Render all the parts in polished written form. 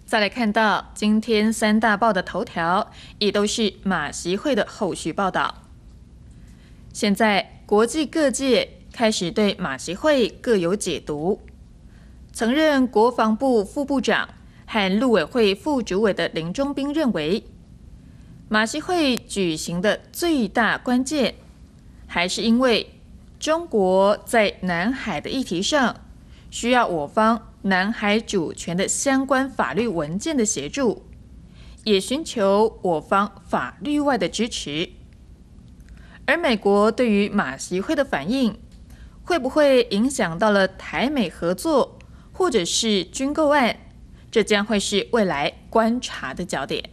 再来看到今天三大报的头条，也都是马习会的后续报道。现在国际各界开始对马习会各有解读。曾任国防部副部长和陆委会副主委的林中斌认为，马习会举行的最大关键，还是因为中国在南海的议题上需要我方南海主权的相关法律文件的协助，也寻求我方法律外的支持。而美国对于马习会的反应，会不会影响到了台美合作，或者是军购案？这将会是未来观察的焦点。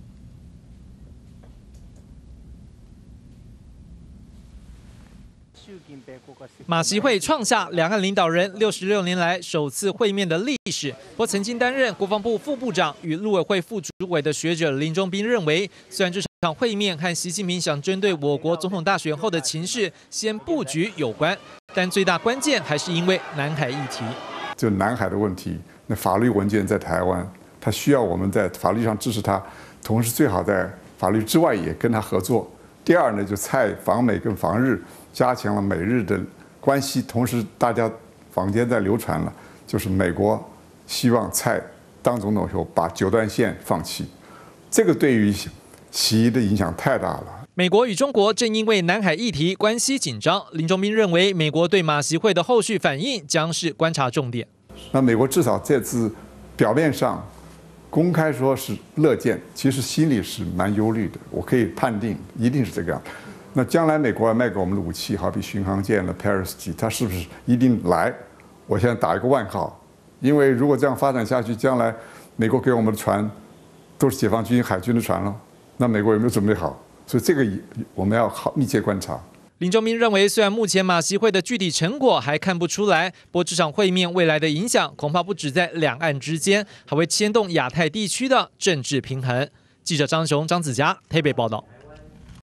马习会创下两岸领导人66年来首次会面的历史。不过，曾经担任国防部副部长与陆委会副主委的学者林中斌认为，虽然这场会面和习近平想针对我国总统大选后的情势先布局有关，但最大关键还是因为南海议题。 就南海的问题，那法律文件在台湾，他需要我们在法律上支持他，同时最好在法律之外也跟他合作。第二呢，就蔡访美跟访日加强了美日的关系，同时大家坊间在流传了，就是美国希望蔡当总统后把九段线放弃，这个对于习的影响太大了。 美国与中国正因为南海议题关系紧张，林中斌认为，美国对马习会的后续反应将是观察重点。 那美国至少这次表面上公开说是乐见，其实心里是蛮忧虑的。我可以判定，一定是这个样。那将来美国要卖给我们的武器，好比巡航舰了、Paris 级，它是不是一定来？我现在打一个问号，因为如果这样发展下去，将来美国给我们的船都是解放军、海军的船了，那美国有没有准备好？所以这个我们要好密切观察。 林中斌认为，虽然目前马习会的具体成果还看不出来，不过这场会面未来的影响恐怕不止在两岸之间，还会牵动亚太地区的政治平衡。记者张雄、张子佳台北报道。